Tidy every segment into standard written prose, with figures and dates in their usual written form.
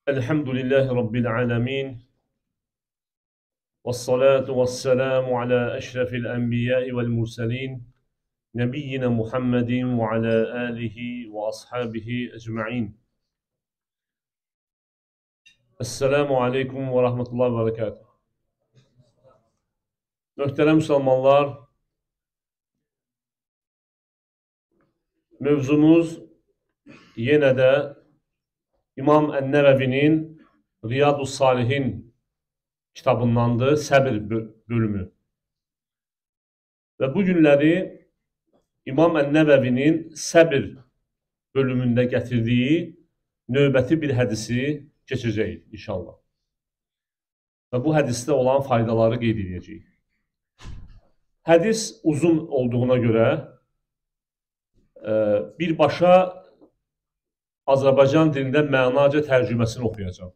Elhamdülillahi Rabbil alemin. Vessalatu vesselamu ala eşrefil enbiyai vel murselin. Nebiyyina Muhammedin ve ala alihi ve ashabihi ecma'in. Esselamu aleyküm ve rahmetullahi ve berekatuhu. Möhtərəm Müslümanlar, mövzumuz yenə də İmam Ən-Nəvəvinin Riyadus Salihin kitabındandır, səbir bölümü. Və bu günləri İmam Ən-Nəvəvinin səbir bölümündə gətirdiyi növbəti bir hədisi keçəcəyik inşallah. Və bu hədisdə olan faydaları qeyd edəcəyik. Hədis uzun olduğuna görə birbaşa Azərbaycan dilində mənaca tərcüməsini oxuyacağım.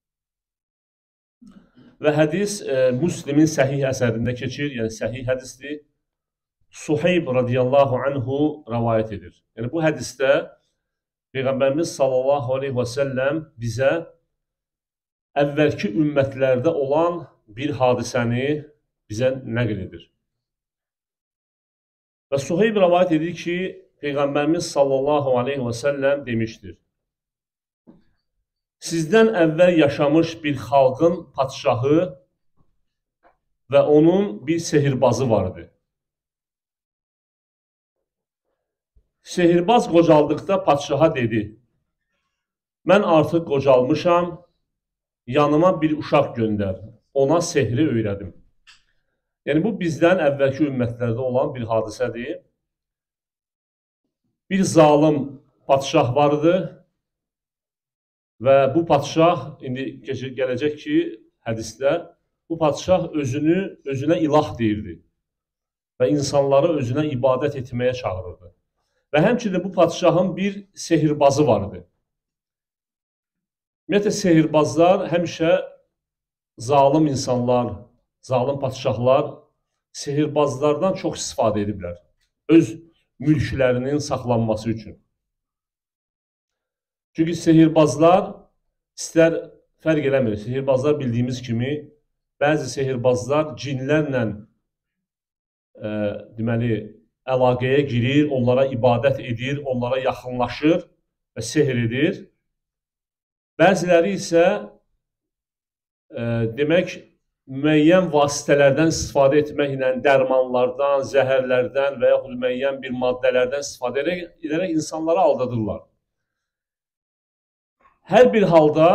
Və hədis Müslimin səhih əsərində keçir, yəni səhih hədisdir. Suheyb radiyallahu anhu rəvayət edir. Yəni bu hədisdə Peyğəmbərimiz sallallahu aleyhi və səlləm bizə əvvəlki ümmətlərdə olan bir hadisəni bizə nəql edir. Və Suheyb rəvayət edir ki, Peyğəmbərimiz sallallahu aleyhi və səlləm demişdir. Sizdən əvvəl yaşamış bir xalqın padşahı və onun bir sehirbazı vardı. Sehirbaz qocaldıqda padşaha dedi, mən artıq qocalmışam, yanıma bir uşaq göndər, ona sehri öyrədim. Yəni, bu bizdən əvvəlki ümmətlərdə olan bir hadisədir. Bir zalım padşah vardı və bu padşah, indi gələcək ki, hədisdə, bu padşah özünə ilah deyirdi və insanları özünə ibadət etməyə çağırırdı. Və həmçinin bu padşahın bir sehirbazı vardı. Ümumiyyətlə, sehirbazlar həmişə zalim insanlar, zalim padşahlar sehirbazlardan çox istifadə ediblər. Öz mülklərinin saxlanması üçün. Çünki sehirbazlar istər fərq eləmir. Sehirbazlar bildiyimiz kimi, bəzi sehirbazlar cinlərlə deməli, əlaqəyə girir, onlara ibadət edir, onlara yaxınlaşır və sehr edir. Bəziləri isə demək, müəyyən vasitələrdən istifadə etməklə dərmanlardan, zəhərlərdən və yaxud müəyyən bir maddələrdən istifadə edərək insanları aldadırlar. Hər bir halda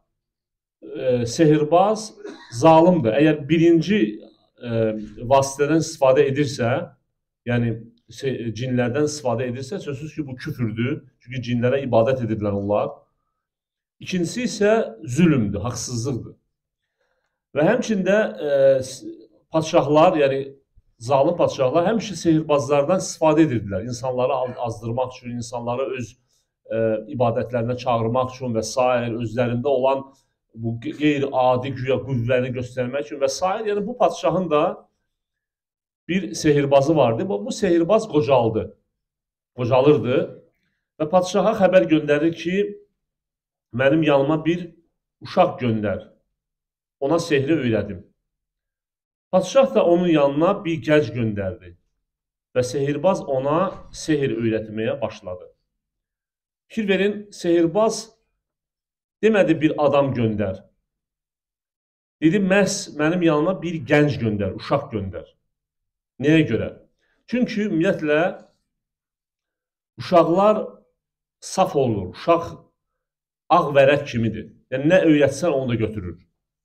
sehirbaz zalimdir. Əgər birinci vasitədən istifadə edirsə, yəni cinlərdən istifadə edirsə, sözsüz ki, bu küfürdür. Çünki cinlərə ibadət edirlər onlar. İkincisi isə zülümdür, haqsızlıqdır. Və həmçində padşahlar, yəni zalim padşahlar həmişə sehirbazlardan istifadə edirdilər. İnsanları azdırmaq üçün, insanları öz ibadətlərinə çağırmaq üçün və s. özlərində olan bu qeyri-adi güya qüvvəni göstərmək üçün və s. Yəni bu padşahın da bir sehirbazı vardı. Bu sehirbaz qocalırdı və padşaha xəbər göndərir ki, mənim yanıma bir uşaq göndər. Ona sehri öyrədim. Padşah da onun yanına bir gənc göndərdi və sehirbaz ona sehr öyrətməyə başladı. Fikir verin, sehirbaz demədi bir adam göndər. Dedi, məhz mənim yanıma bir gənc göndər, uşaq göndər. Nəyə görə? Çünki ümumiyyətlə uşaqlar saf olur, uşaq ağ vərək kimidir. Yəni, nə öyrətsən onu da götürür.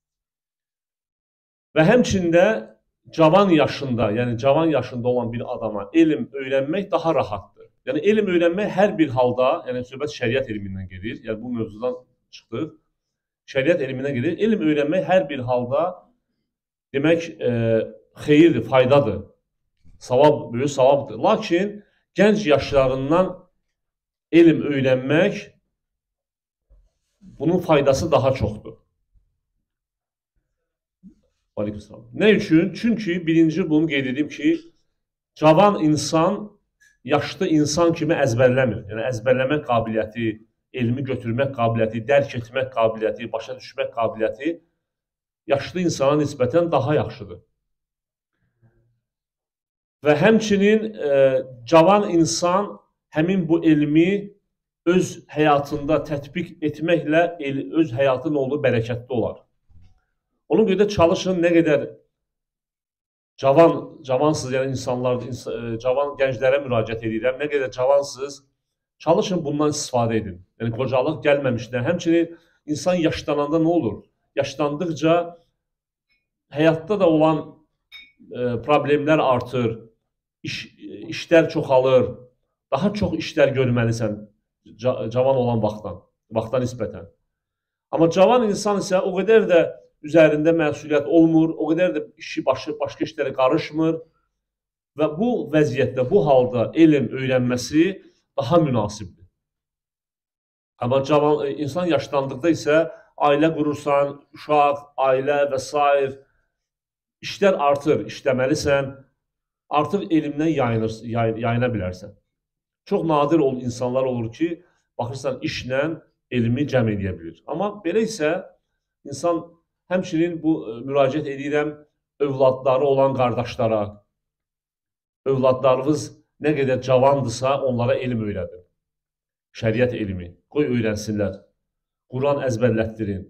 Və həmçində cavan yaşında, yəni cavan yaşında olan bir adama elm öyrənmək daha rahatdır. Yəni elm öyrənmək hər bir halda, yəni söhbət şəriət elmindən gedir, yəni bu mövzudan çıxdıq, şəriət elmindən gedir. Elm öyrənmək hər bir halda demək xeyirdir, faydadır, böyük savabdır. Lakin gənc yaşlarından elm öyrənmək, bunun faydası daha çoxdur. Nə üçün? Çünki birinci bunu qeyd edeyim ki, cavan insan yaşlı insan kimi əzbərləmir. Yəni əzbərləmə qabiliyyəti, elmi götürmək qabiliyyəti, dərk etmək qabiliyyəti, başa düşmək qabiliyyəti yaşlı insana nisbətən daha yaxşıdır. Və həmçinin cavan insan həmin bu elmi öz həyatında tətbiq etməklə öz həyatı nə olur? Bərəkətli olar. Ona görə də çalışın, nə qədər cavansız, yəni insanlar, cavan gənclərə müraciət edirəm, nə qədər cavansız, çalışın bundan istifadə edin. Yəni qocalıq gəlməmişdən. Həmçinin insan yaşlananda nə olur? Yaşlandıqca həyatda da olan problemlər artır, işlər çoxalır, daha çox işlər görməlisən cavan olan vaxtdan nisbətən. Amma cavan insan isə o qədər də üzərində məsuliyyət olmur, o qədər də işi başqa işlərə qarışmır və bu vəziyyətdə, bu halda elm öyrənməsi daha münasibdir. Amma insan yaşlandıqda isə ailə qurursan, uşaq, ailə və s. işlər artır, işləməlisən, artıq elmdən yayına bilərsən. Çox nadir insanlar olur ki, baxırsan işlə elmi cəm edə bilir. Amma belə isə insan həmçinin bu müraciət edirəm övladları olan qardaşlara. Övladlarınız nə qədər cavandırsa onlara elm öyrədin. Şəriət elmi. Qoy öyrənsinlər. Quran əzbərlətdirin.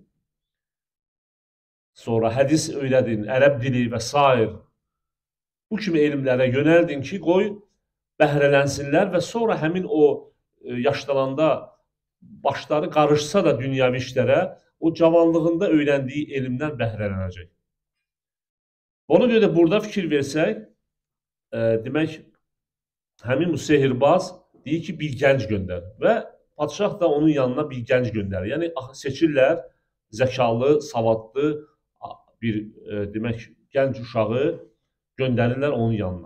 Sonra hədis öyrədin, ərəb dili və s. Bu kimi elmlərə yönəldin ki, qoy bəhrələnsinlər və sonra həmin o yaşlananda başları qarışsa da dünyəvi işlərə, o cavanlığında öyrəndiyi elmdən bəhrələnəcək. Ona görə də burada fikir versək, demək, həmin bu sehirbaz deyir ki, bir gənc göndər və padişah da onun yanına bir gənc göndərir. Yəni, seçirlər zəkalı, savadlı bir, demək, gənc uşağı göndərirlər onun yanına.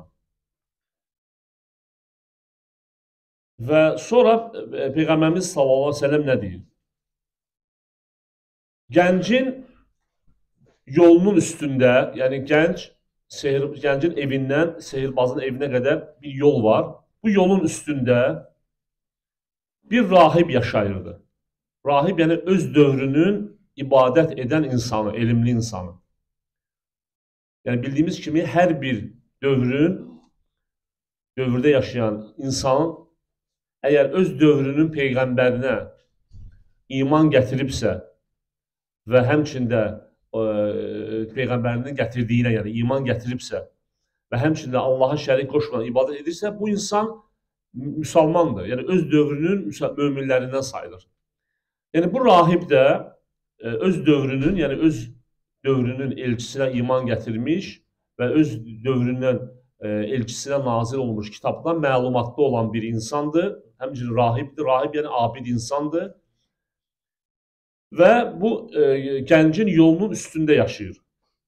Və sonra Peyğəmbərimiz sallallahu əleyhi və səlləm nə deyir? Gəncin yolunun üstündə, yəni gəncin evindən sehirbazın evinə qədər bir yol var. Bu yolun üstündə bir rahib yaşayırdı. Rahib yəni öz dövrünün ibadət edən insanı, elmli insanı. Yəni bildiyimiz kimi hər bir dövrdə yaşayan insan əgər öz dövrünün peyğəmbərinə iman gətiribsə və həmçində peyğəmbərinin gətirdiyinə, yəni iman gətiribsə və həmçində Allaha şərik qoşmadan ibadət edirsə, bu insan müsəlmandır. Yəni öz dövrünün möminlərindən sayılır. Yəni bu rahib də öz dövrünün, yəni öz dövrünün elçisinə iman gətirmiş və öz dövründən elçisinə nazil olmuş kitabdan məlumatlı olan bir insandır. Həmçinin rahibdir. Rahib yəni abid insandır. Və bu gəncin yolunun üstündə yaşayır.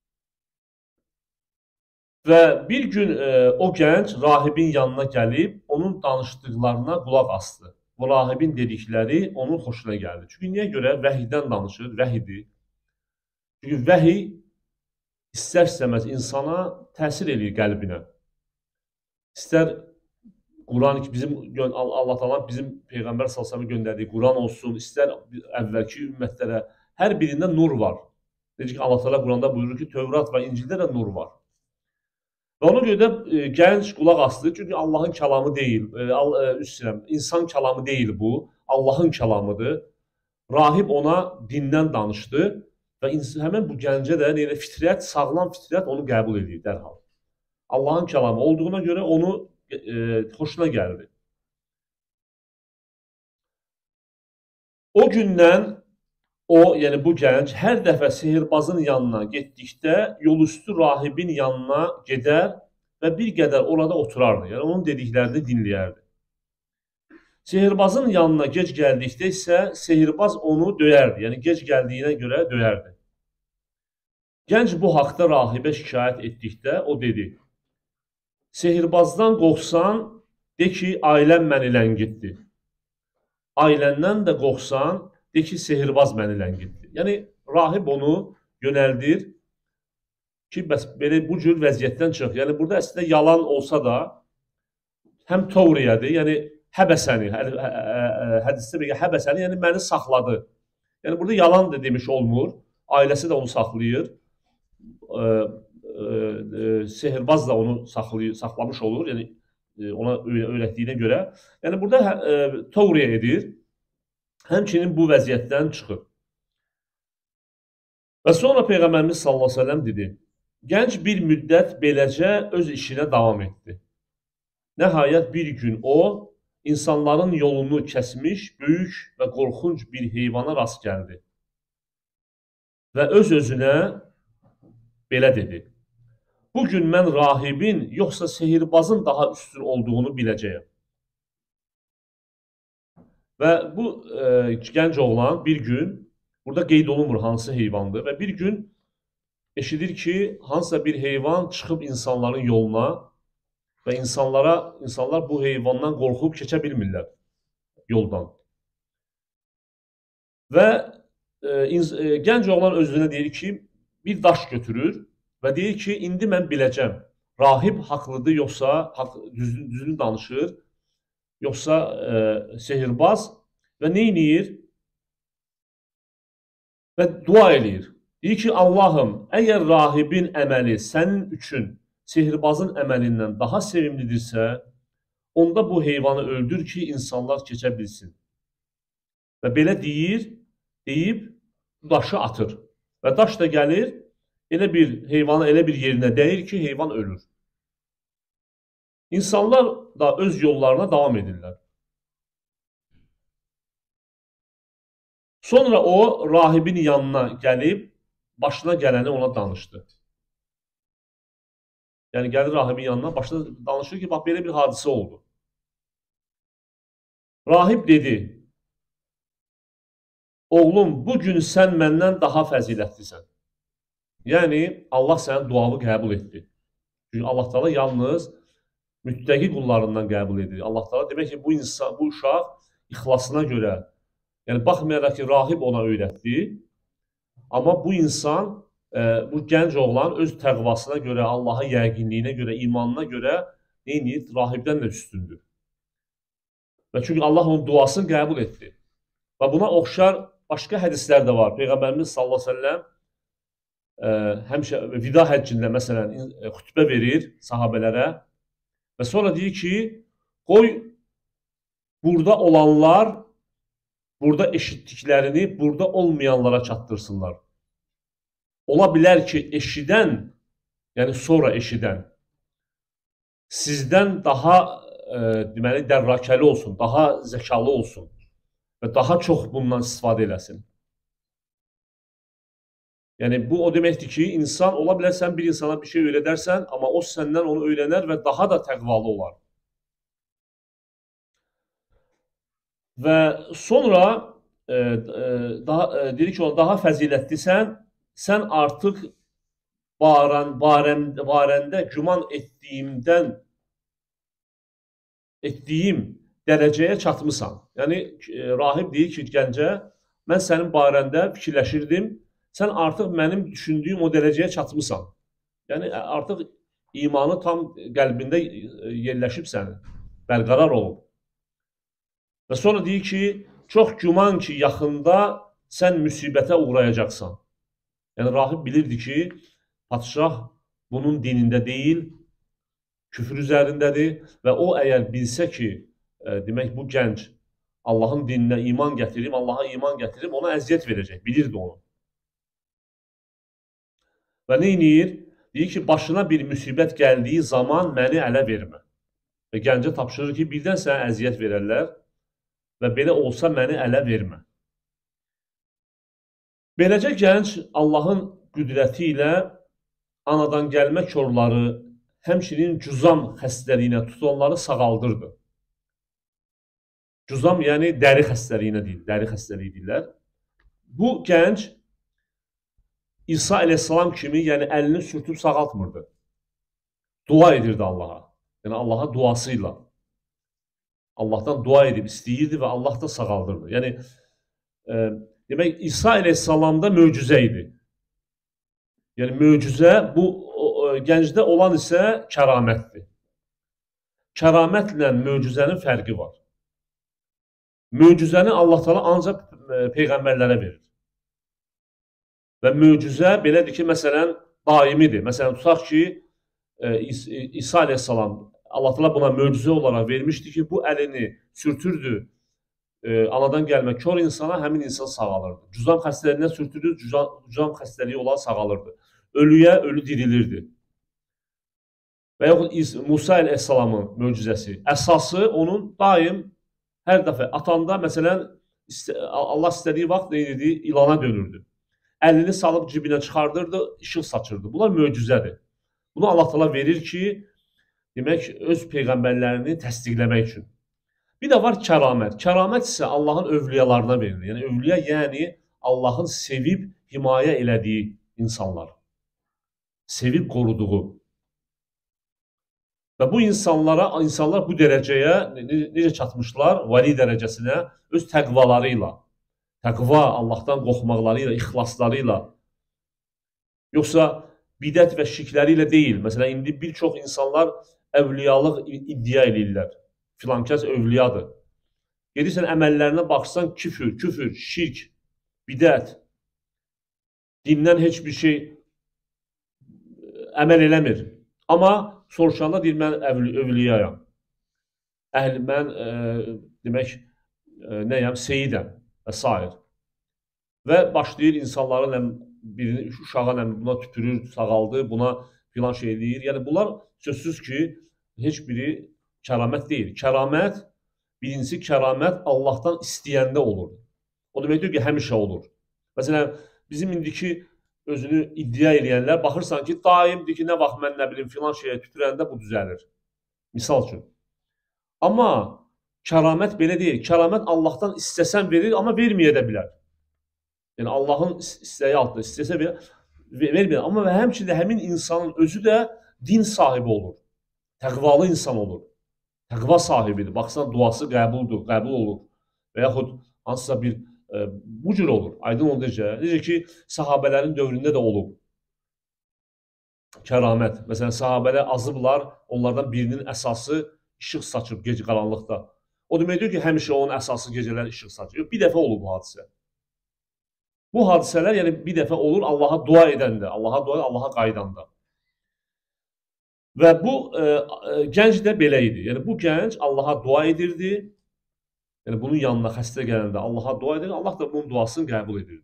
Və bir gün o gənc rahibin yanına gəlib, onun danışdıqlarına qulaq asdı. Bu rahibin dedikləri onun xoşuna gəldi. Çünki niyə görə? Vəhiydən danışır, vəhidir. Çünki vəhiy istər-istəməz insana təsir edir qəlbinə. İstər Quran ki, Allah Taala bizim Peyğəmbər sallallahu göndərdiyi Quran olsun, istər əvvəlki ümmətlərə, hər birində nur var. Necə ki, Allah Taala Quranda buyurur ki, Tövrat və İncildə də nur var. Və ona görə də gənc qulaq asdı, çünki Allahın kəlamı deyil, insan kəlamı deyil bu, Allahın kəlamıdır. Rahib ona dindən danışdı və həmin bu gəncə də fitrət, sağlam fitrət onu qəbul edir dərhal. Allahın kəlamı olduğuna görə onu xoşuna gəldi. O gündən o, yəni bu gənc hər dəfə sehirbazın yanına getdikdə yolüstü rahibin yanına gedər və bir qədər orada oturardı. Yəni onun dediklərini dinləyərdi. Sehirbazın yanına gec gəldikdə isə sehirbaz onu döyərdi. Yəni gec gəldiyinə görə döyərdi. Gənc bu haqda rahibə şikayət etdikdə o dedi: Sehirbazdan qorxsan, de ki, ailəm məni ləngitdi. Ailəndən də qorxsan, de ki, sehirbaz məni ləngitdi. Yəni, rahib onu yönəldir ki, bəs belə bu cür vəziyyətdən çıx. Yəni, burada əslində yalan olsa da, həm Tovriyadır, yəni həbəsəni, hədisdə bir həbəsəni, yəni məni saxladı. Yəni burada yalan da demiş olmur. Ailəsi də onu saxlayır. Sehirbaz da onu saxlamış olur. Yəni ona öyrətdiyinə görə. Yəni burada təvriyə edir. Həmçinin bu vəziyyətdən çıxır. Və sonra Peyğəmbərimiz sallallahu əleyhi və səlləm dedi: "Gənc bir müddət beləcə öz işinə davam etdi. Nəhayət bir gün o, insanların yolunu kəsmiş, böyük və qorxunc bir heyvana rast gəldi. Və öz-özünə belə dedi: Bugün mən rahibin, yoxsa sehirbazın daha üstün olduğunu biləcəyəm. Və bu gənc oğlan bir gün, burada qeyd olunmur hansı heyvandır, və bir gün eşidir ki, hansısa bir heyvan çıxıb insanların yoluna və insanlar bu heyvandan qorxub keçə bilmirlər yoldan. Və gənc oğlan özünə deyir ki, bir daş götürür və deyir ki, indi mən biləcəm, rahib haqlıdır, yoxsa düzünü danışır, yoxsa sehirbaz və neyniyir? Və dua eləyir. Deyir ki, Allahım, əgər rahibin əməli sənin üçün sehirbazın əməlindən daha sevimlidirsə, onda bu heyvanı öldür ki, insanlar keçə bilsin. Və belə deyib daşı atır. Və daş da gəlir, heyvanı elə bir yerinə dəyir ki, heyvan ölür. İnsanlar da öz yollarına davam edirlər. Sonra o, rahibin yanına gəlib, başına gələni ona danışdı. Yəni, gəlir rahibin yanına, başına danışır ki, bax, belə bir hadisə oldu. Rahib dedi, oğlum, bugün sən məndən daha fəzilətlisən. Yəni, Allah sənin duanı qəbul etdi. Çünki Allah Teala yalnız müttəqi qullarından qəbul edir. Allah Teala demək ki, bu uşaq ixlasına görə, yəni baxmayaraq ki, rahib ona öyrətdi, amma bu insan, bu gənc oğlan öz təqvasına görə, Allaha yəqinliyinə görə, imanına görə neyniyir? Rahibdən də üstündür. Və çünki Allah onun duasını qəbul etdi. Və buna oxşar başqa hədislər də var. Peyğəmbərimiz sallallahu əleyhi və səlləm həmişə vida həccində məsələn xütbə verir sahabelərə və sonra deyir ki, qoy burada olanlar burada eşitdiklərini burada olmayanlara çatdırsınlar. Ola bilər ki, eşidən, yəni sonra eşidən sizdən daha deməli dərrakəli olsun, daha zəkalı olsun və daha çox bundan istifadə eləsin. Yəni bu o deməkdir ki, insan ola bilər sən bir insana bir şey öyrədərsən, amma o səndən onu öyrənər və daha da təqvalı olar. Və sonra deyir ki, daha fəzilətlisən, sən artıq barəndə güman etdiyim dərəcəyə çatmısan. Yəni, rahib deyir ki, gəncə, mən sənin barəndə fikirləşirdim, sən artıq mənim düşündüyüm o dərəcəyə çatmısan. Yəni, artıq imanı tam qəlbində yerləşib sənin, bərqərar olub. Və sonra deyir ki, çox güman ki, yaxında sən müsibətə uğrayacaqsan. Yəni, rahib bilirdi ki, padşah bunun dinində deyil, küfür üzərindədir və o əgər bilsə ki, demək bu gənc Allahın dininə iman gətirib, Allaha iman gətirib, ona əziyyət verəcək, bilirdi onu. Və neyniyir? Deyir ki, başına bir müsibət gəldiyi zaman məni ələ vermə. Və gəncə tapşırır ki, birdən sənə əziyyət verərlər və belə olsa məni ələ vermə. Beləcə gənc Allahın qüdrəti ilə anadan gəlmə korları, həmçinin cüzam xəstəliyinə tutanları sağaldırdı. Cüzam, yəni dəri xəstəliyinə deyil, dəri xəstəliyi deyirlər. Bu gənc İsa əleyhissalam kimi, yəni əlini sürtüb sağaltmırdı. Dua edirdi Allaha. Yəni Allaha duasıyla. Allahdan dua edib istəyirdi və Allah da sağaldırdı. Yəni, demək, İsa əleyhissalamda möcüzə idi. Yəni, möcüzə bu gəncdə olan isə kəramətdir. Kəramətlə möcüzənin fərqi var. Möcüzəni Allah Teala ancaq peyğəmbərlərə verir. Və möcüzə belədir ki, məsələn, daimidir. Məsələn, tutaq ki, İsa əleyhissalam Allah Teala buna möcüzə olaraq vermişdi ki, bu əlini sürtürdü anadan gəlmə kör insana, həmin insan sağalırdı. Cüzam xəstəliyindən sürtürdü, cüzam xəstəliyi olan sağalırdı. Ölüyə ölü dirilirdi. Və yaxud Musa əleyhissalamın möcüzəsi. Əsası onun daim hər dəfə atanda, məsələn, Allah istədiyi vaxt nə edirdi? İlana dönürdü. Əlini salıb cibinə çıxardırdı, işıq saçırdı. Bunlar möcüzədir. Bunu Allah Teala verir ki, demək, öz peyğəmbərlərini təsdiqləmək üçün. Bir də var kəramət. Kəramət isə Allahın övliyalarına verilir. Yəni, övliya, yəni Allahın sevib, himayə elədiyi insanlar. Sevib qoruduğu. Və bu insanlar bu dərəcəyə necə çatmışlar? Vali dərəcəsinə öz təqvaları ilə. Təqva, Allahdan qorxmaqları ilə, ixlasları ilə. Yoxsa bidət və şirkləri ilə deyil. Məsələn, indi bir çox insanlar əvliyalıq iddia edirlər. Filankəs övliyadır. Gedirsən, əməllərinə baxsan, küfür, şirk, bidət, dindən heç bir şey əməl eləmir. Amma soruşanda deyir, mən övliyayam. Mən, demək, nəyəm, seyidəm və s. Və başlayır insanların birini, uşağa buna tüpürür, sağaldı, buna filan şey eləyir. Yəni, bunlar sözsüz ki, heç biri kəramət deyil. Kəramət, birincisi kəramət Allahdan istəyəndə olur. O deməkdir ki, həmişə olur. Məsələn, bizim indiki özünü iddia eləyənlər baxırsan ki, daimdir ki, nə vaxt mən nə bilim filan şeyə tüpürəndə bu düzəlir. Misal üçün. Amma kəramət belə deyil. Kəramət Allahdan istəsən verir, amma verməyə də bilər. Yəni, Allahın istəyi altında istəsə vermir. Amma və həmçində həmin insanın özü də din sahibi olur. Təqvalı insan olur. Təqva sahibidir. Baxsan, duası qəbul olur. Və yaxud hansısa bir bu cür olur. Aydın olduqca. Necə ki, sahabələrin dövründə də olub. Kəramət. Məsələn, sahabələr azıblar, onlardan birinin əsası işıq saçıb gec qaranlıqda. O deməkdir ki, həmişə onun əsası gecələr işıq saçır. Yox, bir dəfə olur bu hadisə. Bu hadisələr, yəni bir dəfə olur Allaha dua edəndə, Allaha qaydanda. Və bu gənc də belə idi. Yəni bu gənc Allaha dua edirdi. Yəni bunun yanına xəstə gələndə Allaha dua edirdi. Allah da bunun duasını qəbul edirdi.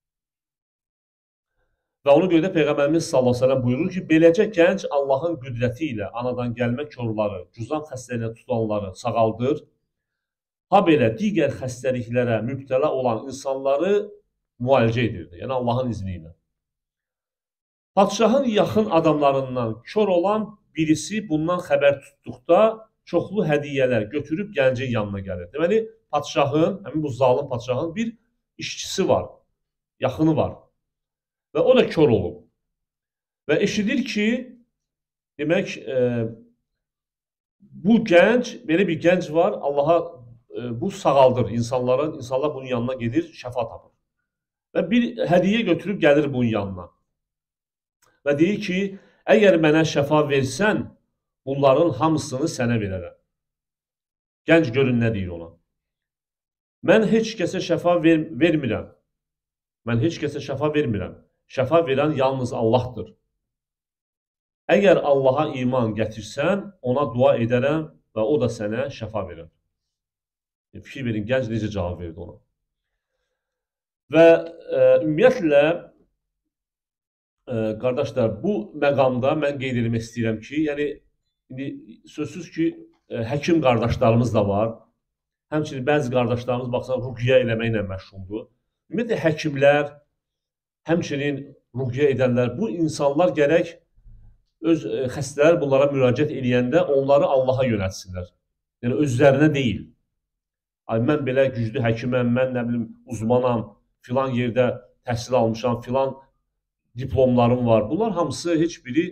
Və ona görə də Peyğəmbərimiz sallallahu əleyhi və səlləm buyurur ki, beləcə gənc Allahın qüdrəti ilə anadan gəlmə körləri, cüzam xəstəliyinə tutanları sağaldır. Ha belə digər xəstəliklərə mübtəla olan insanları müalicə edirdi. Yəni Allahın izni ilə. Padşahın yaxın adamlarından kör olan birisi bundan xəbər tutduqda çoxlu hədiyyələr götürüb gəncin yanına gəlir. Deməli, padşahın, həmin bu zalim padşahın bir işçisi var, yaxını var. Və o da kör olub. Və eşidir ki, demək, bu gənc, belə bir gənc var, Allaha bu sağaldır insanlar bunun yanına gedir, şəfa tapır. Və bir hədiyyə götürüb gəlir bunun yanına. Və deyir ki, əgər mənə şəfa versən, bunların hamısını sənə verərəm. Gənc görün nə deyir ona. Mən heç kəsə şəfa vermirəm. Mən heç kəsə şəfa vermirəm. Şəfa verən yalnız Allahdır. Əgər Allaha iman gətirsən, ona dua edərəm və o da sənə şəfa verər. Fikir verin, gənc necə cavab verdi ona. Və ümumiyyətlə, qardaşlar, bu məqamda mən qeyd etmək istəyirəm ki, yəni, sözsüz ki, həkim qardaşlarımız da var. Həmçinin bəzi qardaşlarımız, baxsan, ruqiyyə eləməklə məşğuldur. Ümumiyyətlə, həkimlər, həmçinin ruqiyyə edənlər, bu insanlar gərək öz xəstələr bunlara müraciət edəndə onları Allaha yönətsinlər. Yəni, özlərinə deyil. Ay, mən belə güclü həkiməm, mən nə bilim, uzmanam, filan yerdə təhsil almışam, filan diplomlarım var. Bunlar hamısı heç biri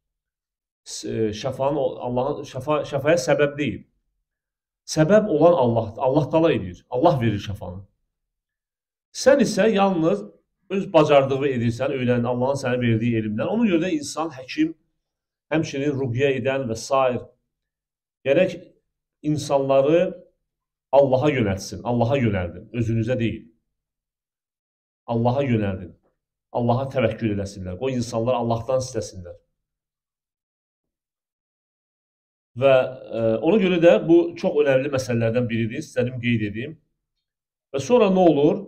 şəfaya səbəb deyil. Səbəb olan Allahdır. Allah Taala edir. Allah verir şəfanı. Sən isə yalnız öz bacardığı edirsən, öyrən Allahın sənə verdiyi elmdən. Ona görə də insan, həkim, həmçinin ruqiyyə edən və s. gərək insanları Allaha yönəltsin, Allaha yönəldin, özünüzə deyil. Allaha yönəldin, Allaha təvəkkül eləsinlər, qoy insanlar Allahdan istəsinlər. Və ona görə də bu çox önəmli məsələlərdən biridir, istədim qeyd edeyim. Və sonra nə olur?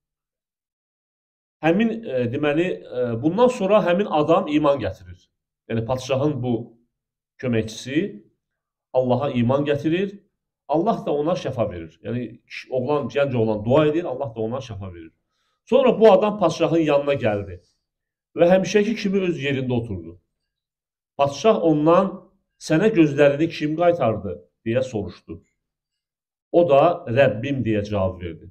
Həmin, deməli, bundan sonra həmin adam iman gətirir. Yəni, padişahın bu köməkçisi Allaha iman gətirir, Allah da ona şəfa verir. Yəni, oğlan, gənc oğlan dua edir, Allah da ona şəfa verir. Sonra bu adam padişahın yanına gəldi və həmişəki kimi öz yerində oturdu. Padişah ondan, sənə gözlərini kim qaytardı, deyə soruşdu. O da, Rəbbim deyə cavab verdi.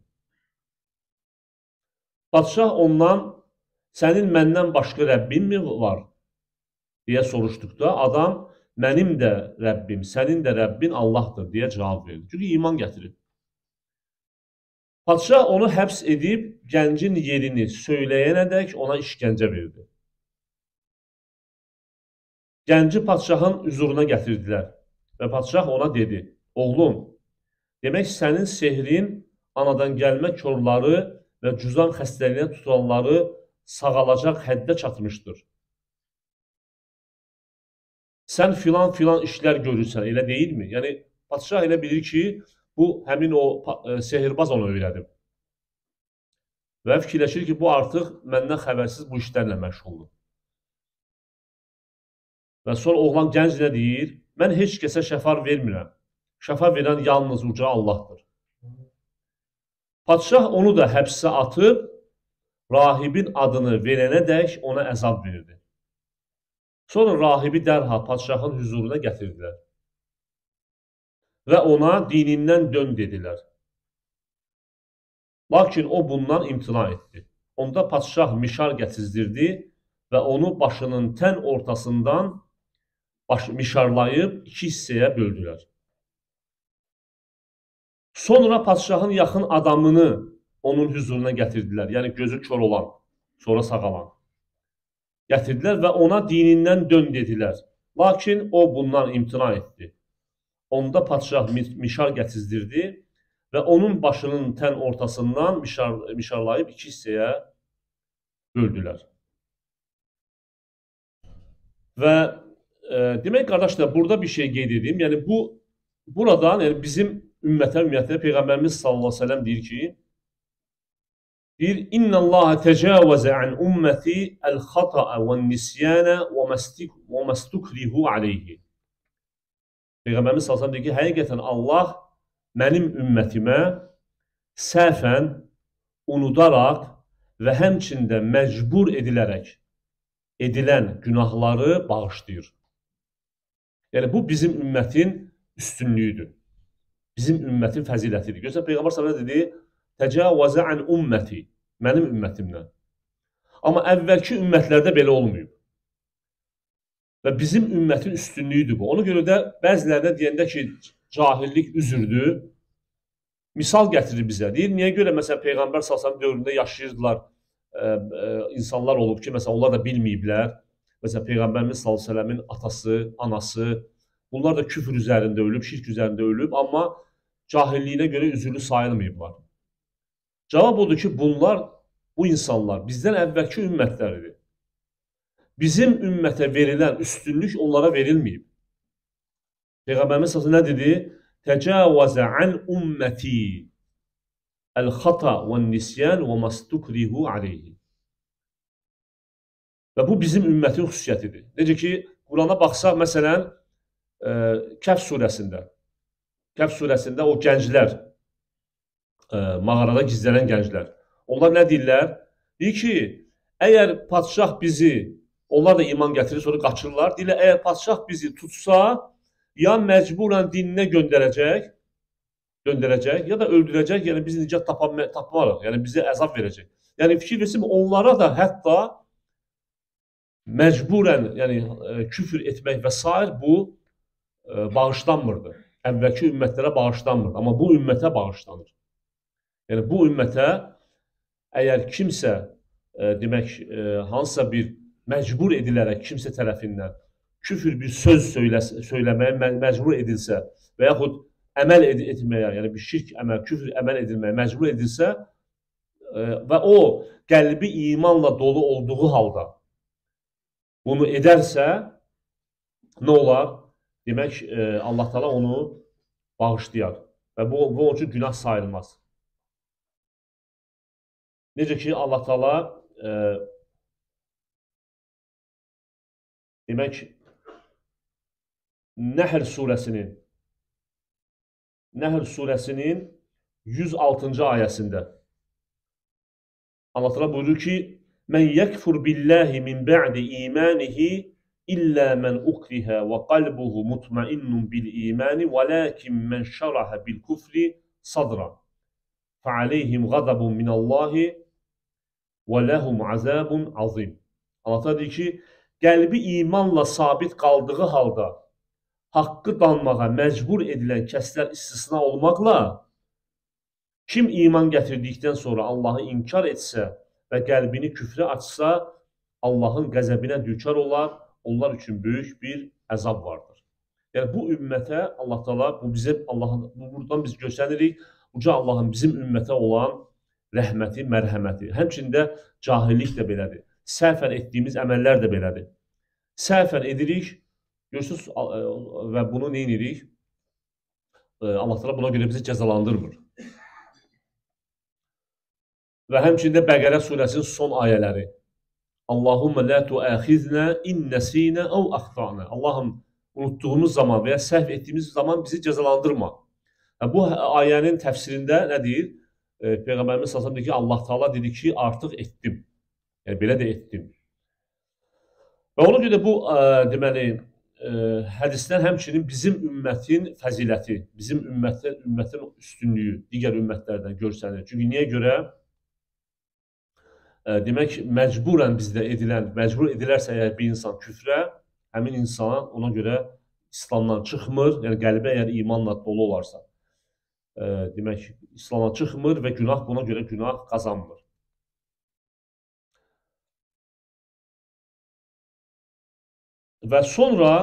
Padişah ondan, sənin məndən başqa Rəbbin mi var, deyə soruşduqda, adam, mənim də Rəbbim, sənin də Rəbbin Allahdır, deyə cavab verdi. Çünki iman gətirib. Padişah onu həbs edib, gəncin yerini söyləyənədək ona işgəncə verdi. Gənci padişahın hüzuruna gətirdilər və padişah ona dedi, oğlum, demək sənin sehrin anadan gəlmə körləri və cüzam xəstəliyinə tutanları sağalacaq həddə çatmışdır. Sən filan işlər görürsən, elə deyilmi? Yəni, padişah elə bilir ki, bu həmin o sehirbaz onu öyrədib. Və fikirləşir ki, bu artıq məndən xəbərsiz bu işlərlə məşğuldur. Və sonra oğlan gənc nə deyir? Mən heç kəsə şəfa vermirəm. Şəfa verən yalnız uca Allahdır. Padişah onu da həbsə atıb, rahibin adını verənədək ona əzab verdi. Sonra rahibi dərhal padişahın hüzuruna gətirdilər. Və ona dinindən dön dedilər. Lakin o bundan imtina etdi. Onda padişah mişar gətizdirdi və onu başının tən ortasından mişarlayıb iki hissəyə böldülər. Sonra padişahın yaxın adamını onun hüzuruna gətirdilər. Yəni gözü kör olan, sonra sağalan. Gətirdilər və ona dinindən dön dedilər. Lakin o bundan imtina etdi. Onda padişah mişar gətizdirdi və onun başının tən ortasından mişarlayıb iki hissəyə böldülər. Və demək, qardaşlar, burada bir şey qeyd edeyim. Yəni, buradan bizim ümumiyyətlə Peyğəmbərimiz sallallahu aleyhi ve sellem deyir ki, İnna Allaha təcavəzə an ümməti əl-xata'a və nisyanə və məstukrihu aleyhi. Peyğəmbərimiz sallallahu aleyhi ve sellem deyir ki, həqiqətən Allah mənim ümmətimə səhvən, unudaraq və həmçində məcbur edilən günahları bağışlayır. Yəni, bu bizim ümmətin üstünlüyüdür. Bizim ümmətin fəzilətidir. Görürsən, Peyğəmbər sallallahu aleyhi ve sellem dedi, təcavəzə an ümməti, mənim ümmətimdən. Amma əvvəlki ümmətlərdə belə olmayıb. Və bizim ümmətin üstünlüyüdür bu. Ona görə də bəzilərdə deyəndə ki, cahillik üzürdür, misal gətirir bizə. Deyir, niyə görə məsələn Peyğəmbər sallallahu dövründə yaşayırdılar, insanlar olub ki, məsələn onlar da bilməyiblər. Məsələn Peyğəmbərimiz sallallahu əleyhi və səlləmin atası, anası, bunlar da küfr üzərində ölüb, şirk üzərində ölüb, amma cahilliyinə görə üzürlü sayılmayıblar. Cavab odur ki, bu insanlar bizdən əvvəlki ümmətləridir. Bizim ümmətə verilən üstünlük onlara verilməyib. Peyğəmbərimiz sallallahu nə dedi? Təcavəzə an ümməti əl-xata və nisyan və məstukrihu aleyhi. Və bu bizim ümmətin xüsusiyyətidir. Necə ki, Qurana baxsaq, məsələn, Kəhf surəsində o gənclər, mağarada gizlənən gənclər, onlar nə deyirlər? Deyir ki, əgər padişah bizi, onlar da iman gətirir, sonra qaçırlar, deyirlər, əgər padişah bizi tutsa, ya məcburən dininə döndərəcək, ya da öldürəcək, yəni biz nicat tapmarıq, yəni bizə əzab verəcək. Yəni fikir versin, onlara da hətta məcburən, yəni küfür etmək və s. bu bağışlanmırdı. Əvvəlki ümmətlərə bağışlanmırdı, amma bu ümmətə bağışlanır. Yəni bu ümmətə əgər kimsə, demək, hansısa bir məcbur edilərək kimsə tərəfindən küfür bir söz söyləməyə məcbur edilsə və yaxud əməl etməyə, yəni bir şirk əməl, küfr əməl edilməyə məcbur edilsə və o qəlbi imanla dolu olduğu halda bunu edərsə, nə olar? Demək, Allah Teala onu bağışlayar və bu onun üçün günah sayılmaz. Necə ki, Allah Teala demək, Nəhl surəsinin 106-cı ayəsində Allah Teala buyurur ki: "Mən yekfur billahi min ba'di imanihi illə mən ukriha və qalbuhu mutmainnun bil imani velakin men şaraha bil kufri sadran fa'aleyhim ghadabun minallahi və lehum azabun azim." Allah Teala deyir ki, qəlbi imanla sabit qaldığı halda haqqı danmağa məcbur edilən kəslər istisna olmaqla, kim iman gətirdikdən sonra Allahı inkar etsə və qəlbini küfrə açsa, Allahın qəzəbinə düçar olar, onlar üçün böyük bir əzab vardır. Yəni bu ümmətə Allah Teala, buradan biz göstəririk, uca Allahın bizim ümmətə olan rəhməti, mərhəməti. Həmçində cahillik də belədir. Səhvən etdiyimiz əməllər də belədir. Səhvən edirik, görürsünüz və bunu nə edirik? Allah Teala buna görə bizi cəzalandırmır. Və həmçində Bəqərə surəsinin son ayələri. Allahumma la tu'akhizna in nasina aw akhtana. Allahım, unutduğumuz zaman və ya səhv etdiyimiz zaman bizi cəzalandırma. Bu ayənin təfsirində nə deyir? Peyğəmbərimiz sallallahu əleyhi və səlləm deyir ki, Allah Teala dedi ki, artıq etdim. Yəni belə də etdim. Və ona görə bu deməli hədisdən həmçinin bizim ümmətin fəziləti, bizim ümmətin üstünlüyü digər ümmətlərdən görsənir. Çünki niyə görə? Demək, məcburən bizdə edilən, məcbur edilərsə əgər bir insan küfrə, həmin insan ona görə İslamdan çıxmır, yəni qəlbi əgər imanla dolu olarsa, demək, İslamdan çıxmır və günah buna görə günah qazanmır. Və sonra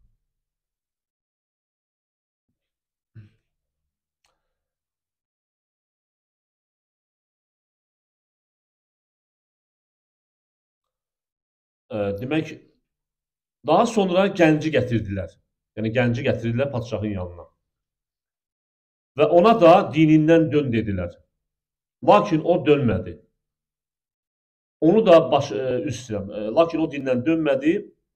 demək, daha sonra gənci gətirdilər. Yəni gənci gətirdilər padşahın yanına. Və ona da dinindən dön dedilər. Lakin o dönmədi. Onu da lakin o dindən dönmədi.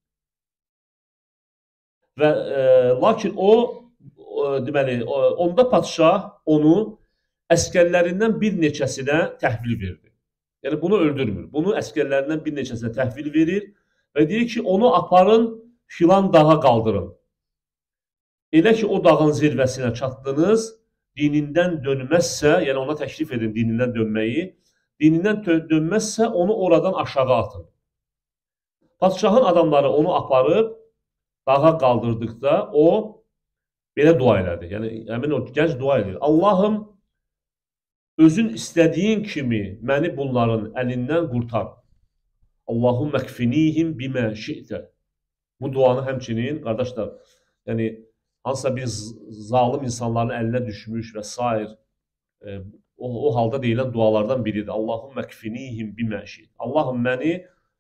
Və lakin o deməli, onda padşah onu əskərlərindən bir neçəsinə təhvil verdi. Yəni bunu öldürmür. Bunu əskərlərindən bir neçəsinə təhvil verir və deyir ki, onu aparın, filan dağa qaldırın. Elə ki, o dağın zirvəsinə çatdınız, dinindən dönməzsə, yəni ona təklif edin dinindən dönməyi, dinindən dönməzsə, onu oradan aşağı atın. Padşahın adamları onu aparıb, dağa qaldırdıqda o belə dua elədi. Yəni, həmin o gənc dua edir. Allahım, özün istədiyin kimi məni bunların əlindən qurtar. Allahum məkfinihim bimə şi'tə. Bu duanı həmçinin, qardaşlar, yəni, hansısa bir zalim insanların əlinə düşmüş və s. O halda deyilən dualardan biridir. Allahum məkfinihim bimə şi'tə. Allahım məni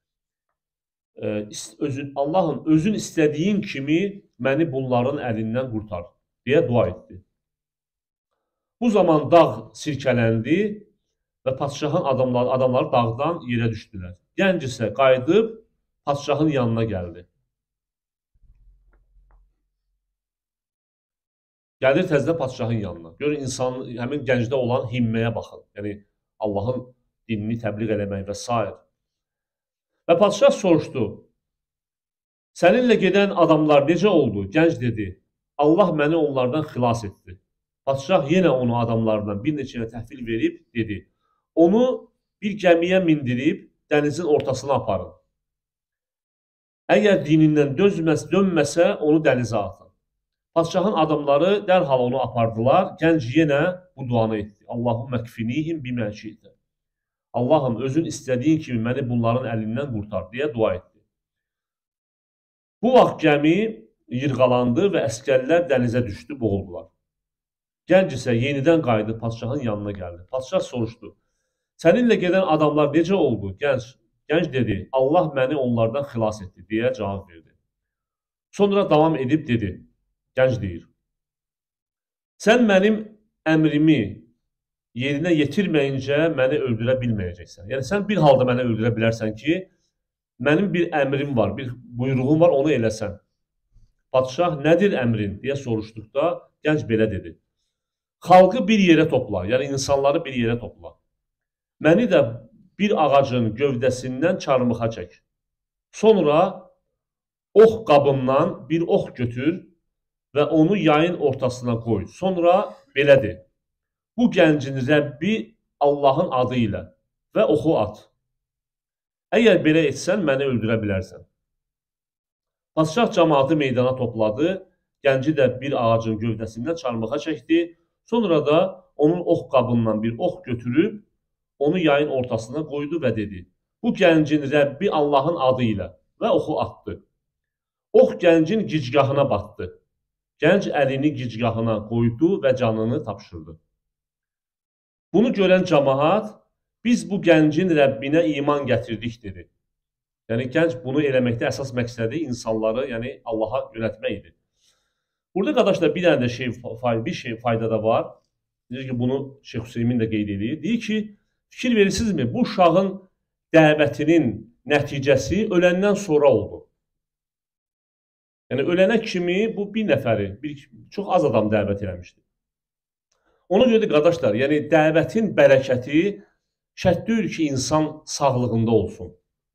Allahım, özün istədiyin kimi məni bunların əlindən qurtar, deyə dua etdi. Bu zaman dağ sirkələndi və padşahın adamları dağdan yerə düşdülər. Gənc isə qayıdıb padşahın yanına gəldi. Gəlir təzədən padşahın yanına. Görün, həmin gəncdə olan himməyə baxın. Yəni, Allahın dinini təbliğ eləmək və s. Və padşah soruşdu, səninlə gedən adamlar necə oldu? Gənc dedi, Allah məni onlardan xilas etdi. Padşah yenə onu adamlarından bir neçəyə təhvil verib, dedi, onu bir gəmiyə mindirib dənizin ortasına aparın. Əgər dinindən dönməsə, onu dənizə atın. Padşahın adamları dərhal onu apardılar, gənc yenə bu duanı etdi. Allahum məkfinihim bimə şi'tə. Allahım, özün istədiyin kimi məni bunların əlindən qurtar, deyə dua etdi. Bu vaxt gəmi yırğalandı və əskərlər dənizə düşdü, boğuldular. Gənc isə yenidən qayıdıb padşahın yanına gəldi. Padşah soruşdu: "Səninlə gedən adamlar necə oldu?" Gənc dedi: "Allah məni onlardan xilas etdi" deyə cavab verdi. Sonra davam edib dedi. Gənc deyir: "Sən mənim əmrimi yerinə yetirməyincə məni öldürə bilməyəcəksən. Yəni sən bir halda məni öldürə bilərsən ki, mənim bir əmrim var, bir buyruğum var, onu eləsən." Padşah nədir əmrin deyə soruşduqda gənc belə dedi: "Xalqı bir yerə topla, yəni insanları bir yerə topla. Məni də bir ağacın gövdəsindən çarmıxa çək. Sonra ox qabından bir ox götür və onu yayın ortasına qoy. Sonra belə de: Bu gəncin Rəbbi Allahın adı ilə və oxu at. Əgər belə etsən, məni öldürə bilərsən." Padşah cəmaatı meydana topladı, gənci də bir ağacın gövdəsindən çarmıxa çəkdi, sonra da onun ox qabından bir ox götürüb, onu yayın ortasına qoydu və dedi: Bu gəncin Rəbbi Allahın adı ilə və oxu atdı. Ox gəncin gicgahına batdı. Gənc əlini gicgahına qoydu və canını tapşırdı. Bunu görən cəmaat, biz bu gəncin Rəbbinə iman gətirdik dedi. Yəni gənc bunu eləməkdə əsas məqsədi insanları, yəni Allaha yönəltmək idi. Burada qardaşlar bir dənə də bir fayda da var. Deyir ki, bunu Şeyx Hüseymin də qeyd edir. Deyir ki, fikir verirsinizmi, bu uşağın dəvətinin nəticəsi öləndən sonra oldu. Yəni ölənə kimi bu bir nəfəri, çox az adam dəvət eləmişdi. Ona görə də qardaşlar, yəni dəvətin bərəkəti şərt deyil ki, insan sağlığında olsun.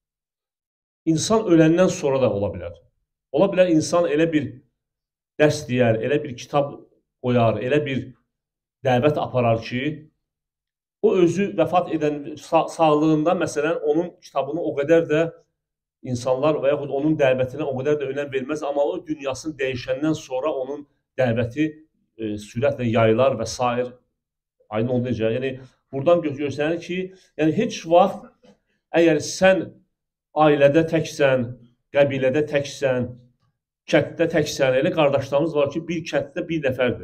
İnsan öləndən sonra da ola bilər. Ola bilər insan elə bir dərs deyər, elə bir kitab qoyar, elə bir dəvət aparar ki, o özü vəfat edən sağlığında məsələn onun kitabını o qədər də insanlar və yaxud onun dəvətinə o qədər də önəm verməz, amma o dünyasını dəyişəndən sonra onun dəvəti sürətlə yayılar və s. Aynı oldu necə? Yəni buradan göstərir ki, yəni heç vaxt əgər sən ailədə təksən, qəbilədə təksən, kənddə təksən, elə qardaşlarımız var ki, bir kənddə bir nəfərdir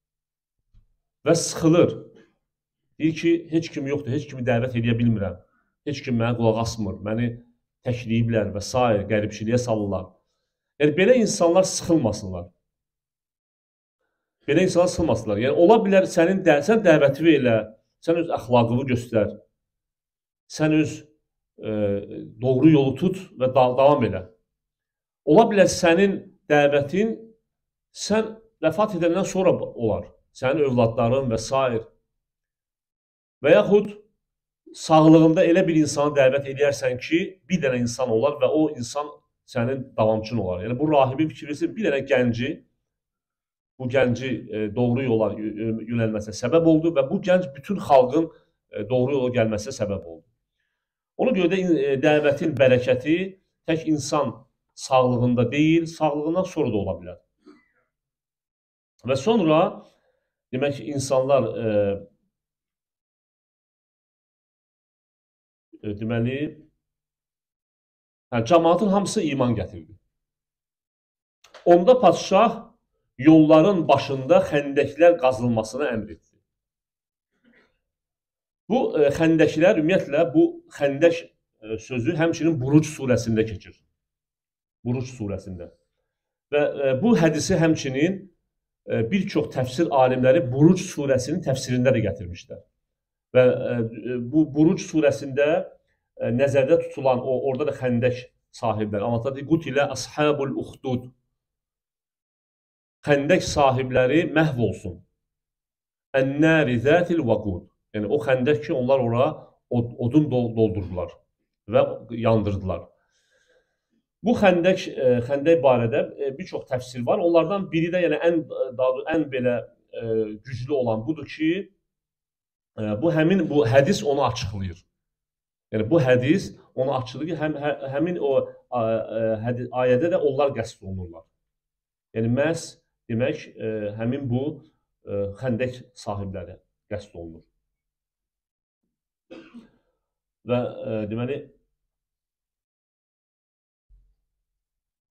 və sıxılır. Deyir ki, heç kim yoxdur, heç kimi dəvət edə bilmirəm, heç kim mənə qulaq asmır, məni təkləyiblər və s. qəribçiliyə salırlar. Yəni, belə insanlar sıxılmasınlar. Belə insanlar sıxılmasınlar. Yəni, ola bilər sən dəvəti elə, sən öz əxlaqını göstər, sən öz doğru yolu tut və davam elə. Ola bilər sənin dəvətin sən vəfat edəndən sonra olar. Sənin övladların və s. Və yaxud sağlığında elə bir insanı dəvət edərsən ki, bir dənə insan olar və o insan sənin davamçın olar. Yəni, bu rahibin fikirləsin, bir dənə gənci, bu gənci doğru yola yönəlməsinə səbəb oldu və bu gənc bütün xalqın doğru yola gəlməsinə səbəb oldu. Ona görə də dəvətin bərəkəti tək insan sağlığında deyil, sağlığından sonra da ola bilər. Və sonra, demək ki, insanlar deməli, cəmaatın hamısı iman gətirdi. Onda padşah yolların başında xəndəklər qazılmasına əmr etdi. Bu xəndəklər, ümumiyyətlə, bu xəndək sözü həmçinin Buruc surəsində keçir. Buruc surəsində. Və bu hədisi həmçinin bir çox təfsir alimləri Buruc surəsinin təfsirində də gətirmişlər. Və bu Buruc surəsində nəzərdə tutulan, orada da xəndək sahibləri anlatır. Qutilə əshabul uxdud. Xəndək sahibləri məhv olsun. Ən-nəri zətil vəqud. Yəni, o xəndək ki, onlar ora odun doldurdular və yandırdılar. Bu xəndək barədə bir çox təfsir var. Onlardan biri də yəni, ən belə güclü olan budur ki, bu hədis onu açıqlayır. Yəni, bu hədis onu açıqlayır ki, həmin o ayədə də onlar qəsd olunurlar. Yəni, məhz demək, həmin bu xəndək sahibləri qəsd olunur. Və deməli,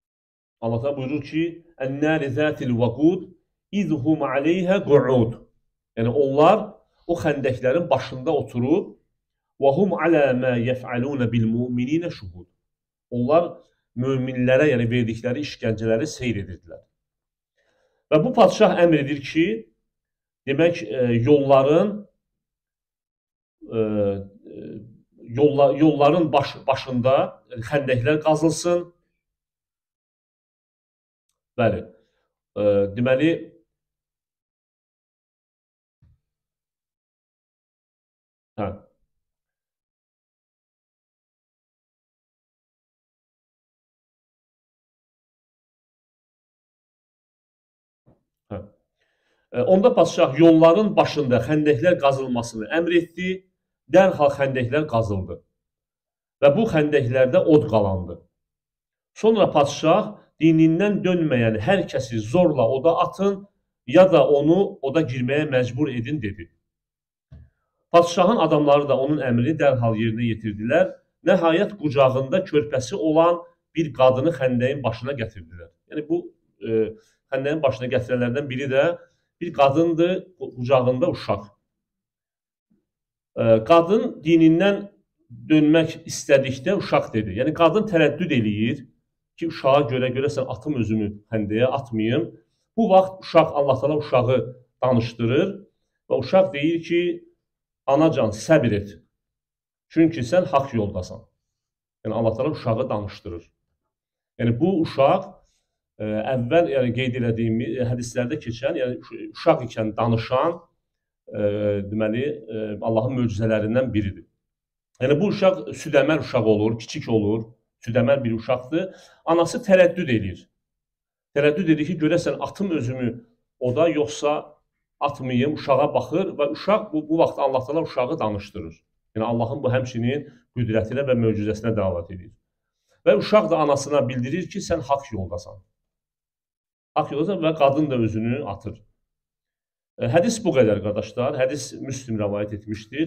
Allah buyurur ki, Ən-nəri zətil vəqud izhum aleyhə qu'ud. Yəni onlar o xəndəklərin başında oturub وَهُمْ عَلَى مَا يَفْعَلُونَ بِالْمُؤْمِنِينَ شُهُودٌ. Onlar möminlərə, yəni verdikləri işgəncələri seyr edirdilər. Və bu padşah əmr edir ki, demək yolların başında xəndəklər qazılsın. Bəli. Deməli hə. Hə. Onda padşah yolların başında xəndəklər qazılmasını əmr etdi. Dərhal xəndəklər qazıldı. Və bu xəndəklərdə od qalandı. Sonra padşah dinindən dönməyən hər kəsi zorla oda atın, ya da onu oda girməyə məcbur edin, dedi. Padşahın adamları da onun əmrini dərhal yerinə yetirdilər. Nəhayət qucağında körpəsi olan bir qadını xəndəyin başına gətirdilər. Yəni bu xəndəyin başına gətirənlərdən biri də bir qadındır, qucağında uşaq. Qadın dinindən dönmək istədikdə uşaq dedi. Yəni qadın tərəddüd eləyir ki, uşağa görəsən atım özümü xəndəyə atmayım. Bu vaxt uşaq, Allah Teala uşağı danışdırır və uşaq deyir ki, anacan səbir et. Çünki sən haqq yoldasan. Yəni Allah Teala uşağı danışdırır. Yəni bu uşaq əvvəl qeyd elədiyimiz hədislərdə keçən, yəni uşaq ikən danışan deməli Allahın möcüzələrindən biridir. Yəni bu uşaq südəmər uşaq olur, kiçik olur, südəmər bir uşaqdır. Anası tərəddüd edir. Tərəddüd edir ki, görəsən atım özümü oda, yoxsa atmayım, uşağa baxır və uşaq bu vaxt Allah Teala uşağı danışdırır. Yəni Allahın bu həmçinin qüdrətinə və möcüzəsinə dəlalət edir. Və uşaq da anasına bildirir ki, sən haqq yoldasan. Haqq yoldasan və qadın da özünü atır. Hədis bu qədər, qardaşlar. Hədis Müslim rəvayət etmişdir.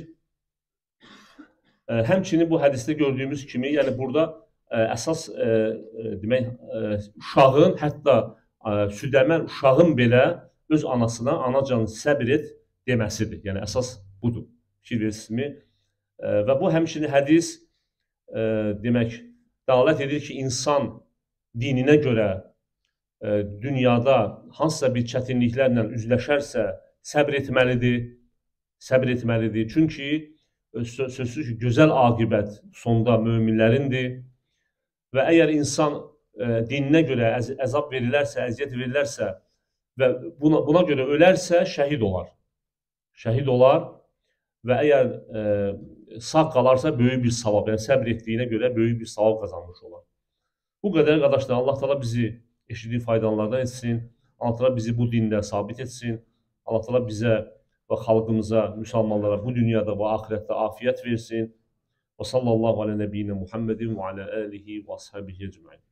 Həmçinin bu hədisdə gördüyümüz kimi, yəni burada əsas demək uşağın, hətta südəmər uşağın belə öz anasına anacan səbir et deməsidir. Yəni əsas budur. Fikir verirsizmi? Və bu həmçinin hədis demək dəlalət edir ki, insan dininə görə dünyada hansısa bir çətinliklərlə üzləşərsə səbr etməlidir. Səbr etməlidir. Çünki sözsüz ki, gözəl aqibət sonda möminlərindir. Və əgər insan dininə görə əzab verilərsə, əziyyət verilərsə və buna görə ölərsə, şəhid olar. Şəhid olar və əgər sağ qalarsa, böyük bir savab, yəni səbr etdiyinə görə böyük bir savab qazanmış olar. Bu qədər, qardaşlar, Allah Teala bizi eşitdiyi faydalardan etsin. Allah Teala bizi bu dində sabit etsin. Allah Teala bizə və xalqımıza, müsəlmanlara bu dünyada və axirətdə afiyət versin. Və sallallahu alə nəbiyyinə Muhammedin və alə alihi və ashabihi ecmaîn.